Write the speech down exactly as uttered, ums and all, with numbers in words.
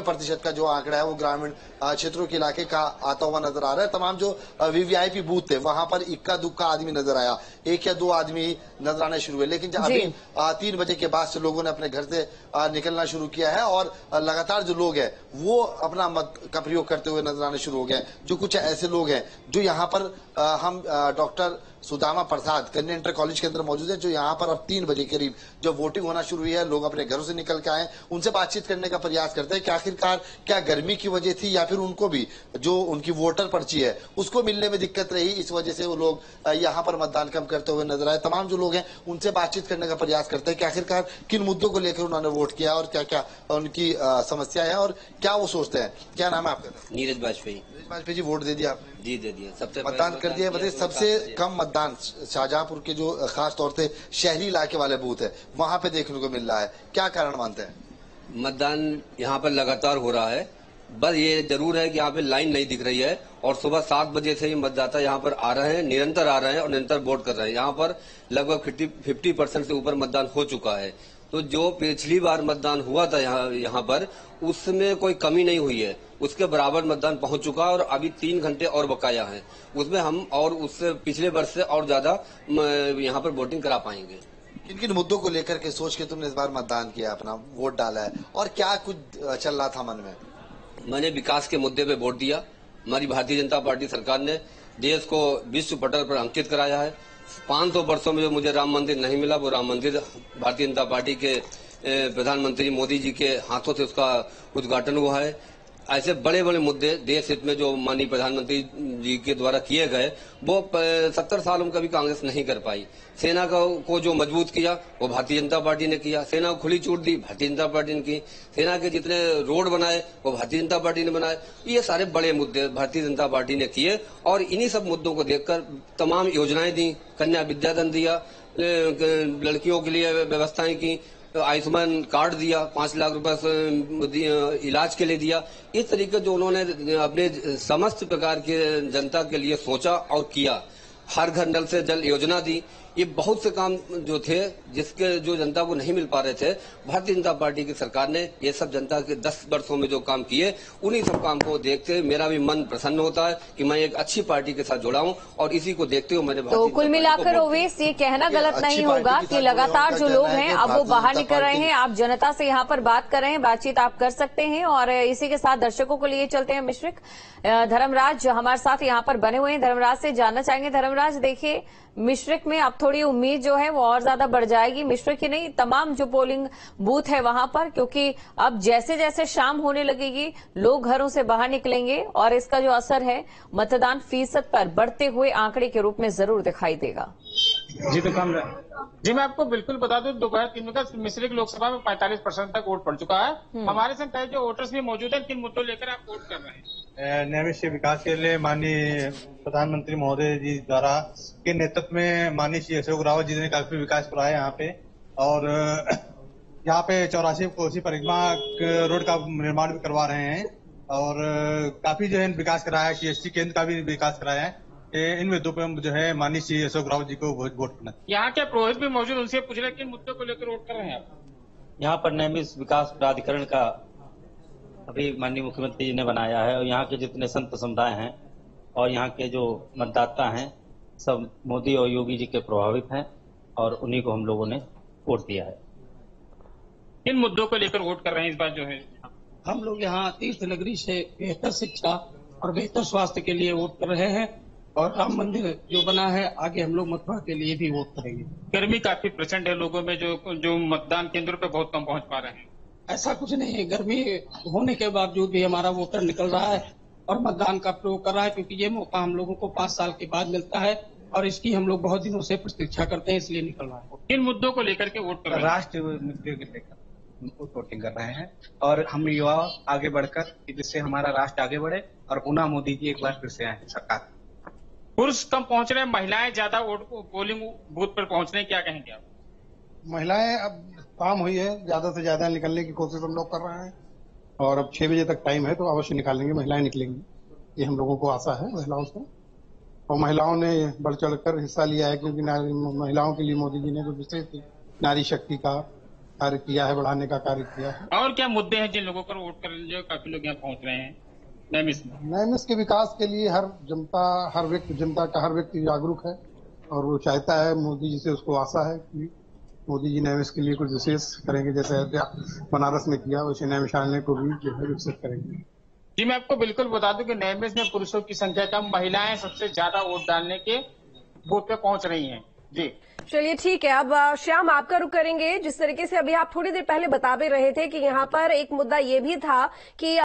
प्रतिशत का जो आंकड़ा है वो ग्रामीण क्षेत्रों के इलाके का आता हुआ नजर आ रहा है। तमाम जो वीवीआईपी बूथ थे वहां पर इक्का दुक्का आदमी नजर आया, एक या दो आदमी नजर आने शुरू हुए, लेकिन अभी तीन बजे के बाद से लोगों ने अपने घर से निकलना शुरू किया है और लगातार जो लोग हैं वो अपना मत का प्रयोग करते हुए नजर आने शुरू हो गए। जो कुछ ऐसे लोग हैं जो यहाँ पर आ, हम डॉक्टर सुदामा प्रसाद कन्या इंटर कॉलेज के अंदर मौजूद है, जो यहाँ पर अब तीन बजे करीब जब वोटिंग होना शुरू हुई है, लोग अपने घरों से निकल के आए, उनसे बातचीत करने का प्रयास करते हैं कि आखिरकार क्या गर्मी की वजह थी या फिर उनको भी जो उनकी वोटर पर्ची है उसको मिलने में दिक्कत रही, इस वजह से वो लोग यहाँ पर मतदान कम करते हुए नजर आए। तमाम जो लोग हैं उनसे बातचीत करने का प्रयास करते हैं कि आखिरकार किन मुद्दों को लेकर उन्होंने वोट किया और क्या क्या उनकी समस्या है और क्या वो सोचते हैं। क्या नाम है आपका? नीरज बाजपेयी। नीरज बाजपेयी जी, वोट दे दिया आपने? जी दे दिया, सबसे मतदान कर दिया। बताइए, सबसे कम मतदान शाहजहांपुर के जो खास तौर से शहरी इलाके वाले बूथ है वहां पे देखने को मिल रहा है, क्या कारण मानते हैं? मतदान यहाँ पर लगातार हो रहा है, बस ये जरूर है कि यहाँ पे लाइन नहीं दिख रही है और सुबह सात बजे से ही मतदाता यहाँ पर आ रहे हैं, निरंतर आ रहे हैं और निरंतर वोट कर रहे हैं। यहाँ पर लगभग फिफ्टी परसेंट से ऊपर मतदान हो चुका है। तो जो पिछली बार मतदान हुआ था यहाँ यहाँ पर, उसमें कोई कमी नहीं हुई है, उसके बराबर मतदान पहुंच चुका है और अभी तीन घंटे और बकाया है, उसमें हम और उससे पिछले वर्ष से और ज्यादा यहाँ पर वोटिंग करा पाएंगे। किन किन मुद्दों को लेकर के सोच के तुमने इस बार मतदान किया, अपना वोट डाला है और क्या कुछ चल रहा था मन में? मैंने विकास के मुद्दे पे वोट दिया। हमारी भारतीय जनता पार्टी सरकार ने देश को विश्व पटल पर अंकित कराया है। पाँच सौ वर्षों में जो मुझे राम मंदिर नहीं मिला, वो राम मंदिर भारतीय जनता पार्टी के प्रधानमंत्री मोदी जी के हाथों से उसका उद्घाटन हुआ है। ऐसे बड़े बड़े मुद्दे देश हित में जो माननीय प्रधानमंत्री जी के द्वारा किए गए, वो सत्तर सालों में कभी कांग्रेस नहीं कर पाई। सेना को जो मजबूत किया वो भारतीय जनता पार्टी ने किया, सेना को खुली छूट दी भारतीय जनता पार्टी ने की, सेना के जितने रोड बनाए वो भारतीय जनता पार्टी ने बनाए। ये सारे बड़े मुद्दे भारतीय जनता पार्टी ने किए और इन्हीं सब मुद्दों को देखकर तमाम योजनाएं दी, कन्या विद्याधन दिया, लड़कियों के लिए व्यवस्थाएं की, आयुष्मान कार्ड दिया, पांच लाख रुपए इलाज के लिए दिया। इस तरीके जो उन्होंने अपने समस्त प्रकार के जनता के लिए सोचा और किया। हर घर नल से जल योजना दी। ये बहुत से काम जो थे जिसके जो जनता को नहीं मिल पा रहे थे, भारतीय जनता पार्टी की सरकार ने ये सब जनता के दस वर्षों में जो काम किए, उन्हीं सब काम को देखते मेरा भी मन प्रसन्न होता है कि मैं एक अच्छी पार्टी के साथ जुड़ा हूं और इसी को देखते हुए मैंने तो कुल मिलाकर ओवैस ये कहना गलत नहीं होगा कि लगातार जो लोग हैं अब वो बाहर निकल रहे हैं। आप जनता से यहाँ पर बात कर रहे हैं, बातचीत आप कर सकते हैं और इसी के साथ दर्शकों को लिए चलते हैं। मिश्रिक धर्मराज हमारे साथ यहाँ पर बने हुए हैं, धर्मराज से जानना चाहेंगे। धर्मराज, देखिए मिश्रिक में अब थोड़ी उम्मीद जो है वो और ज्यादा बढ़ जाएगी, मिश्रिक ही नहीं तमाम जो पोलिंग बूथ है वहां पर, क्योंकि अब जैसे जैसे शाम होने लगेगी लोग घरों से बाहर निकलेंगे और इसका जो असर है मतदान फीसद पर बढ़ते हुए आंकड़े के रूप में जरूर दिखाई देगा। जी तो कम जी मैं आपको बिल्कुल बता दूं, दोपहर तीन बजे का मिश्रिक लोकसभा में पैंतालीस परसेंट तक वोट पड़ चुका है। हमारे संग कई जो वोटर्स भी मौजूद है, किन मुद्दों लेकर आप वोट कर रहे हैं? नैमिष विकास के लिए माननीय प्रधानमंत्री महोदय जी द्वारा के नेतृत्व में माननीय श्री अशोक रावत जी ने काफी विकास कराया यहाँ पे, और यहाँ पे चौरासी कोसी परिक्रमा रोड का निर्माण भी करवा रहे हैं और काफी जो है विकास कराया है। सीएससी केंद्र का भी विकास कराया है। इन मुद्दों पे जो है माननीय श्री अशोक रावत जी को वोट करना। यहाँ के पुरोहित भी मौजूद, उनसे पूछ रहे किन मुद्दों को लेकर वोट कर रहे हैं आप? यहाँ पर नैमिष विकास प्राधिकरण का अभी माननीय मुख्यमंत्री जी ने बनाया है और यहाँ के जितने संत समुदाय हैं और यहाँ के जो मतदाता हैं सब मोदी और योगी जी के प्रभावित हैं और उन्हीं को हम लोगों ने वोट दिया है। किन मुद्दों को लेकर वोट कर रहे हैं इस बार जो है? हम लोग यहाँ तीर्थ नगरी से बेहतर शिक्षा और बेहतर स्वास्थ्य के लिए वोट कर रहे हैं और राम मंदिर जो बना है आगे हम लोग मथुरा के लिए भी वोट करेंगे। गर्मी काफी प्रचंड है, लोगों में जो जो मतदान केंद्रों पे बहुत कम पहुंच पा रहे हैं। ऐसा कुछ नहीं है, गर्मी होने के बावजूद भी हमारा वोटर निकल रहा है और मतदान का प्रयोग कर रहा है, क्योंकि ये मौका हम लोगों को पांच साल के बाद मिलता है और इसकी हम लोग बहुत दिनों से प्रतीक्षा करते हैं, इसलिए निकल रहा है। किन मुद्दों को लेकर के वोट कर रहे हैं? राष्ट्रीय मुद्दे को लेकर वोटिंग कर रहे हैं और हम युवा आगे बढ़कर जिससे हमारा राष्ट्र आगे बढ़े और पुनः मोदी जी एक बार फिर से आए सरकार। पुरुष कम पहुंच रहे हैं, महिलाएं ज्यादा वोट पोलिंग बूथ पर पहुंच रहे हैं, क्या कहेंगे आप? महिलाएं अब काम हुई है, ज्यादा से ज्यादा निकलने की कोशिश हम लोग कर रहे हैं और अब छह बजे तक टाइम है तो अवश्य निकालेंगे, महिलाएं निकलेंगी, ये हम लोगों को आशा है महिलाओं से। और महिलाओं ने बढ़ चढ़ कर हिस्सा लिया है, क्योंकि महिलाओं के लिए मोदी जी ने जो विशेष नारी शक्ति का कार्य किया है, बढ़ाने का कार्य किया है। और क्या मुद्दे हैं जिन लोगों पर वोट कर जो काफी लोग यहाँ पहुंच रहे हैं नैमिष में? नैमिष के विकास के लिए हर जनता हर व्यक्ति जनता का हर व्यक्ति जागरूक है और वो चाहता है, मोदी जी से उसको आशा है कि मोदी जी नैमिष के लिए कुछ विशेष करेंगे, जैसे अयोध्या बनारस में किया वैसे नैमिषारण्य को भी जो है विकसित करेंगे। जी मैं आपको बिल्कुल बता दूं कि नैमिष में पुरुषों की संख्या कम, महिलाएं सबसे ज्यादा वोट डालने के बूथ पे पहुंच रही हैं। जी चलिए ठीक है, अब अ, श्याम आपका रुख करेंगे। जिस तरीके से अभी आप थोड़ी देर पहले बता भी रहे थे कि यहाँ पर एक मुद्दा ये भी था कि